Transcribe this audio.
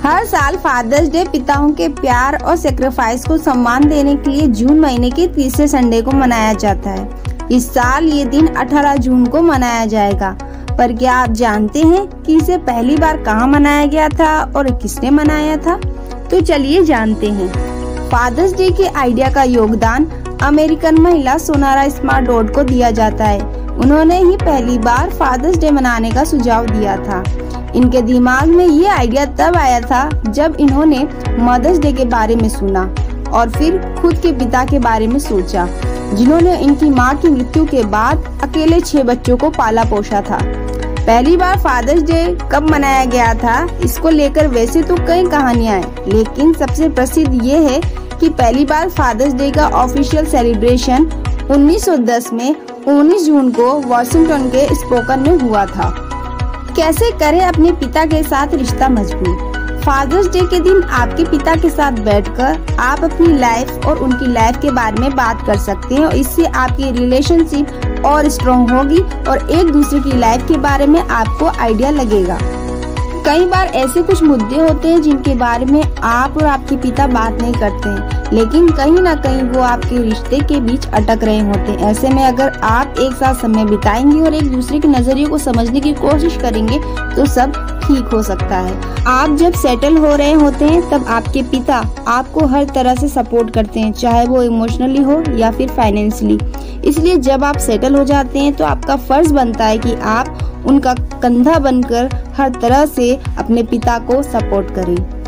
हर साल fathers day पिताओं के प्यार और सेक्रीफाइस को सम्मान देने के लिए जून महीने के तीसरे संडे को मनाया जाता है। इस साल ये दिन 18 जून को मनाया जाएगा। पर क्या आप जानते हैं कि इसे पहली बार कहाँ मनाया गया था और किसने मनाया था? तो चलिए जानते हैं। फादर्स डे के आइडिया का योगदान अमेरिकन महिला सोनारा स्मार्ट डॉट को दिया जाता है। उन्होंने ही पहली बार फादर्स डे मनाने का सुझाव दिया था। इनके दिमाग में ये आइडिया तब आया था जब इन्होंने मदर्स डे के बारे में सुना और फिर खुद के पिता के बारे में सोचा, जिन्होंने इनकी मां की मृत्यु के बाद अकेले 6 बच्चों को पाला पोसा था। पहली बार फादर्स डे कब मनाया गया था, इसको लेकर वैसे तो कई कहानियां हैं, लेकिन सबसे प्रसिद्ध ये है कि पहली बार फादर्स डे का ऑफिशियल सेलिब्रेशन 1910 में 19 जून को वाशिंगटन के स्पोकन में हुआ था। कैसे करें अपने पिता के साथ रिश्ता मजबूत? फादर्स डे के दिन आपके पिता के साथ बैठकर आप अपनी लाइफ और उनकी लाइफ के बारे में बात कर सकते हैं और इससे आपकी रिलेशनशिप और स्ट्रॉन्ग होगी और एक दूसरे की लाइफ के बारे में आपको आइडिया लगेगा। कई बार ऐसे कुछ मुद्दे होते हैं जिनके बारे में आप और आपके पिता बात नहीं करते हैं, लेकिन कहीं ना कहीं वो आपके रिश्ते के बीच अटक रहे होते हैं। ऐसे में अगर आप एक साथ समय बिताएंगे और एक दूसरे के नजरिए को समझने की कोशिश करेंगे तो सब ठीक हो सकता है। आप जब सेटल हो रहे होते हैं तब आपके पिता आपको हर तरह से सपोर्ट करते हैं, चाहे वो इमोशनली हो या फिर फाइनेंशियली। इसलिए जब आप सेटल हो जाते हैं तो आपका फर्ज बनता है कि आप उनका कंधा बनकर हर तरह से अपने पिता को सपोर्ट करें।